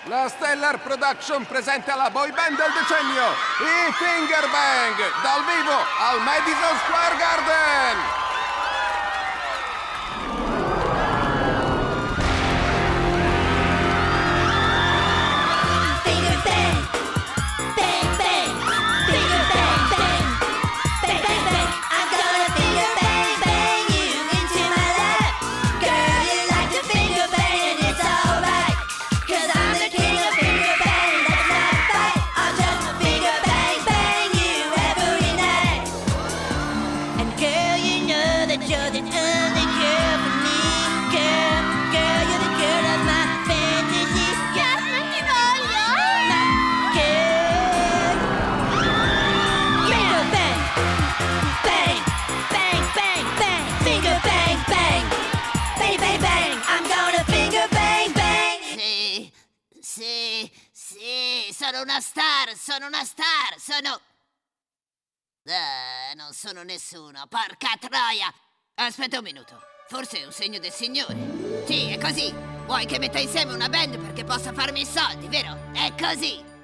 La Stellar Production presenta la boy band del decennio, i Finger Bang, dal vivo al Madison Square Garden! Sono una star, non sono nessuno, porca troia! Aspetta un minuto, forse è un segno del Signore. Sì, è così. Vuoi che metta insieme una band perché possa farmi i soldi, vero? È così.